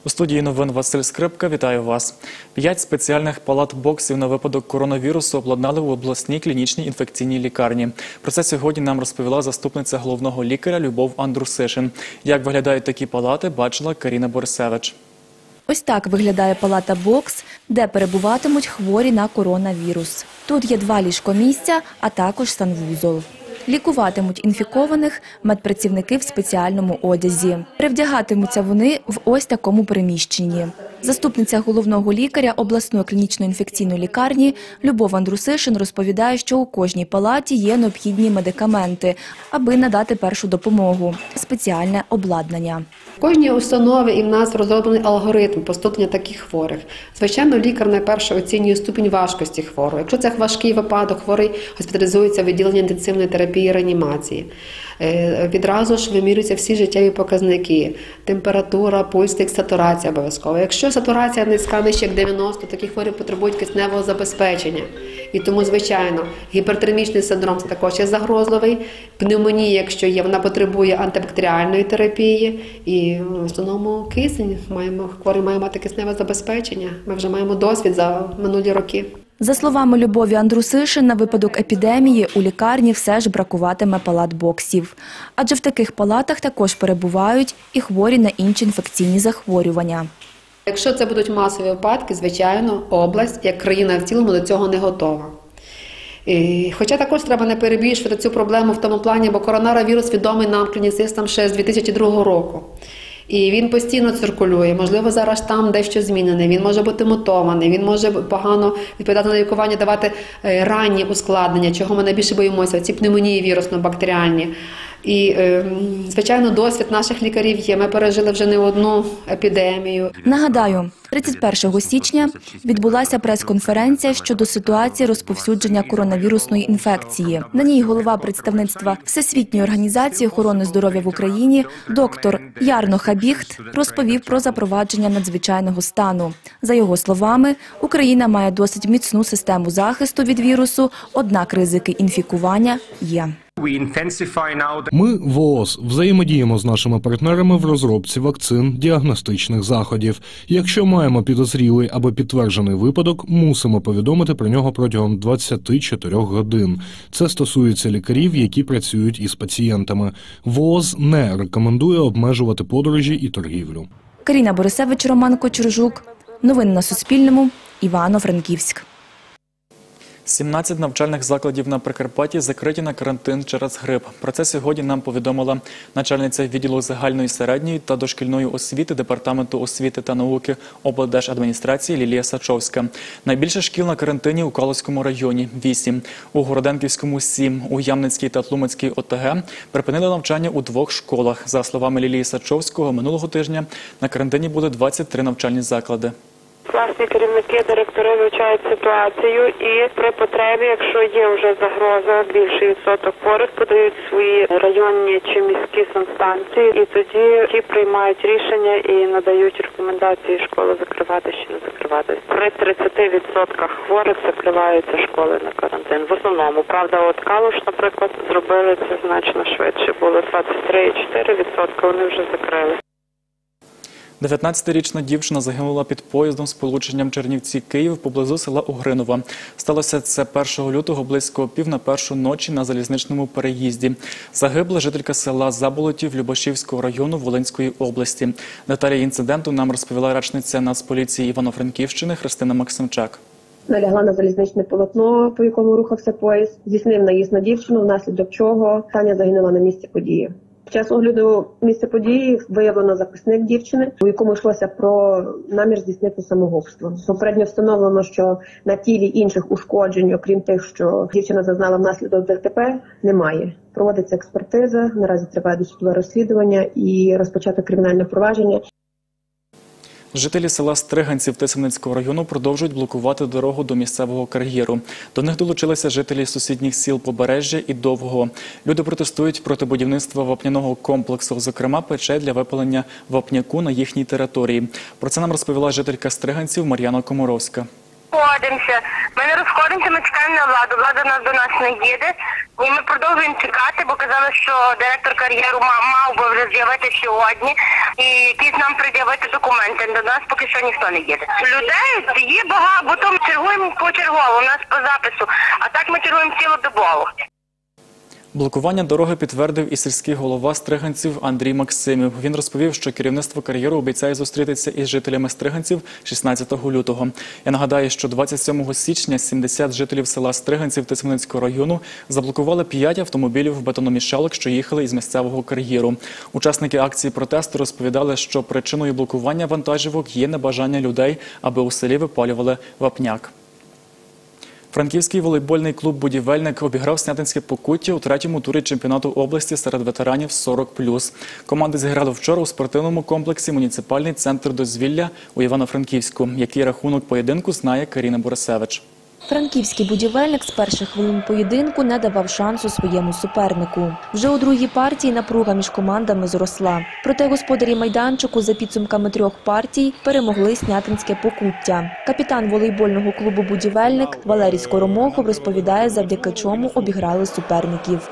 У студії новин Василь Скрипка. Вітаю вас. 5 спеціальних палат-боксів на випадок коронавірусу обладнали у обласній клінічній інфекційній лікарні. Про це сьогодні нам розповіла заступниця головного лікаря Любов Андрусишин. Як виглядають такі палати, бачила Каріна Борисевич. Ось так виглядає палата-бокс, де перебуватимуть хворі на коронавірус. Тут є 2 ліжкомісця, а також санвузол. Лікуватимуть інфікованих медпрацівники в спеціальному одязі. Перевдягатимуться вони в ось такому приміщенні. Заступниця головного лікаря обласної клінічної інфекційної лікарні Любов Андрусишин розповідає, що у кожній палаті є необхідні медикаменти, аби надати першу допомогу – спеціальне обладнання. В кожній установі і в нас розроблений алгоритм поступлення таких хворих. Звичайно, лікар найперше оцінює ступінь важкості хворого. Якщо це важкий випадок, хворий госпіталізується в відділенні інтенсивної терапії і реанімації. Відразу ж вимірюються всі життєві показники – температура, пульс, сатурація обов'язково. Якщо сатурація низька, нижче як 90, такі хворі потребують кисневого забезпечення. І тому, звичайно, гіпертермічний синдром – це також є загрозливий. Пневмонія, якщо є, вона потребує антибактеріальної терапії. І в основному кисень, хворий має мати кисневе забезпечення. Ми вже маємо досвід за минулі роки. За словами Любові Андрусишин, на випадок епідемії у лікарні все ж бракуватиме палат-боксів. Адже в таких палатах також перебувають і хворі на інші інфекційні захворювання. Якщо це будуть масові випадки, звичайно, область, як країна в цілому, до цього не готова. Хоча також треба не перебільшувати цю проблему в тому плані, бо коронавірус відомий нам клініцистам ще з 2002 року. І він постійно циркулює, можливо, зараз там дещо змінений, він може бути мутований, він може погано відповідати на лікування, давати ранні ускладнення, чого ми найбільше боїмося, ці пневмонії вірусно-бактеріальні. І, звичайно, досвід наших лікарів є. Ми пережили вже не одну епідемію. Нагадаю, 31 січня відбулася прес-конференція щодо ситуації розповсюдження коронавірусної інфекції. На ній голова представництва Всесвітньої організації охорони здоров'я в Україні доктор Ярно Хабіхт розповів про запровадження надзвичайного стану. За його словами, Україна має досить міцну систему захисту від вірусу, однак ризики інфікування є. Ми в ООС взаємодіємо з нашими партнерами в розробці вакцин, діагностичних заходів. Якщо маємо підозрілий або підтверджений випадок, мусимо повідомити про нього протягом 24 годин. Це стосується лікарів, які працюють із пацієнтами. ВООЗ не рекомендує обмежувати подорожі і торгівлю. Каріна Борисевич, Роман Кочержук. Новини на Суспільному. Івано-Франківськ. 17 навчальних закладів на Прикарпатті закриті на карантин через грип. Про це сьогодні нам повідомила начальниця відділу загальної середньої та дошкільної освіти Департаменту освіти та науки облдержадміністрації Лілія Сачовська. Найбільше шкіл на карантині у Калузькому районі – 8, у Городенківському – 7, у Ямницькій та Тлумацькій ОТГ припинили навчання у 2 школах. За словами Лілії Сачовського, минулого тижня на карантині були 23 навчальні заклади. Класні керівники, директори вивчають ситуацію і при потребі, якщо є вже загроза, більший відсоток хворих, подають свої районні чи міські санстанції, і тоді ті приймають рішення і надають рекомендації школи закривати чи не закривати. При 30% хворих закриваються школи на карантин. В основному, правда, от Калуш, наприклад, зробили це значно швидше. Було 23,4%, вони вже закрили. 19-річна дівчина загинула під поїздом з полученням Чернівці-Київ поблизу села Угринова. Сталося це 1 лютого близько 1:30 ночі на залізничному переїзді. Загибла жителька села Заболотів Любашівського району Волинської області. Деталі інциденту нам розповіла речниця Нацполіції Івано-Франківщини Христина Максимчак. Налягла на залізничне полотно, по якому рухався поїзд, здійснив наїзд на дівчину, внаслідок чого Таня загинула на місці події. Під час огляду місця події виявлено записник дівчини, у якому йшлося про намір здійснити самогубство. Попередньо встановлено, що на тілі інших ушкоджень, окрім тих, що дівчина зазнала внаслідок ДТП, немає. Проводиться експертиза, наразі триває досудове розслідування і розпочато кримінальне провадження. Жителі села Стриганців Тисменницького району продовжують блокувати дорогу до місцевого кар'єру. До них долучилися жителі сусідніх сіл Побережжя і Довгого. Люди протестують проти будівництва вапняного комплексу, зокрема печей для випалення вапняку на їхній території. Про це нам розповіла жителька Стриганців Мар'яна Комаровська. Ходимося, Ми не розходимося, ми чекаємо на владу. Влада до нас не їде. І ми продовжуємо чекати, бо казали, що директор кар'єру мав би вже з'явити сьогодні і якісь нам пред'явити документи. До нас поки що ніхто не їде. Людей є багато, бо то ми чергуємо почергово, у нас по запису, а так ми чергуємо цілодобово. Блокування дороги підтвердив і сільський голова Стриганців Андрій Максимів. Він розповів, що керівництво кар'єру обіцяє зустрітися із жителями Стриганців 16 лютого. Я нагадаю, що 27 січня 70 жителів села Стриганців Тисменницького району заблокували 5 автомобілів бетономішалок, що їхали із місцевого кар'єру. Учасники акції протесту розповідали, що причиною блокування вантажівок є небажання людей, аби у селі випалювали вапняк. Франківський волейбольний клуб «Будівельник» обіграв Снятинське Покуття у третьому турі чемпіонату області серед ветеранів 40+. Команди зіграли вчора у спортивному комплексі «Муніципальний центр дозвілля» у Івано-Франківську. Який рахунок поєдинку, знає Каріна Борисевич. Франківський будівельник з перших хвилин поєдинку не давав шансу своєму супернику. Вже у другій партії напруга між командами зросла. Проте господарі майданчику за підсумками 3 партій перемогли Снятинське Покуття. Капітан волейбольного клубу «Будівельник» Валерій Скоромохов розповідає, завдяки чому обіграли суперників.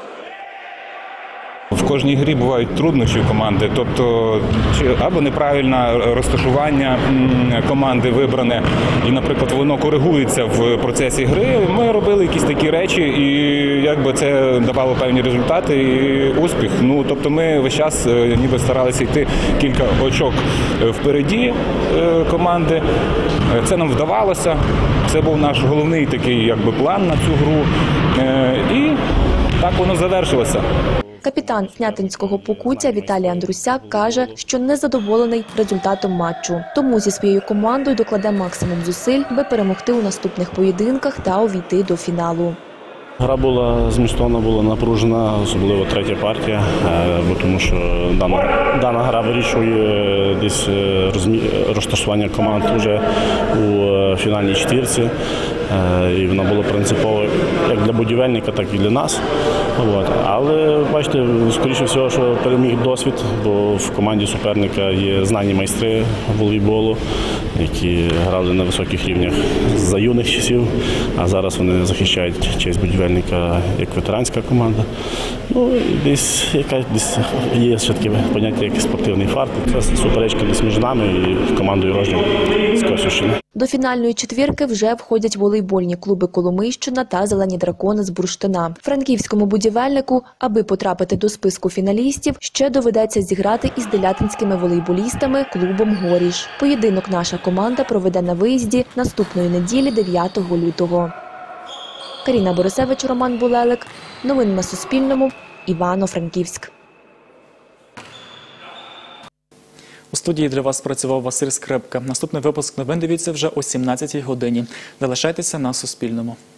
В кожній грі бувають труднощі у команди, тобто або неправильне розташування команди вибране, і, наприклад, воно коригується в процесі гри. Ми робили якісь такі речі, і якби це давало певні результати і успіх. Тобто ми весь час ніби старалися йти кілька очок впереді команди. Це нам вдавалося. Це був наш головний такий план на цю гру. І так воно завершилося. Капітан Снятинського Покуття Віталій Андрусяк каже, що незадоволений результатом матчу. Тому зі своєю командою докладе максимум зусиль, аби перемогти у наступних поєдинках та увійти до фіналу. Гра змістовна була напружена, особливо третя партія, бо тому що дана гра вирішує десь розташування команд вже у фінальній четвірці. І вона була принципово як для будівельника, так і для нас. Але, бачите, скоріше всього, що переміг досвід, бо в команді суперника є знані майстри волейболу, які грали на високих рівнях за юних часів, а зараз вони захищають честь будівельника як ветеранська команда. Десь є ще таке поняття, як спортивний фарт. Це суперечка десь між нами і командою Рожнів з Косівщини. До фінальної четвірки вже входять волейбольні клуби «Коломийщина» та «Зелені дракони» з Бурштина. Франківському будівельнику, аби потрапити до списку фіналістів, ще доведеться зіграти із делятинськими волейболістами клубом «Горіш». Поєдинок наша команда проведе на виїзді наступної неділі 9 лютого. Каріна Борисевич, Роман Булелик. Новини на Суспільному. Івано-Франківськ. У студії для вас працював Василь Скрипка. Наступний випуск новин дивіться вже о 17-й годині. Залишайтеся на Суспільному.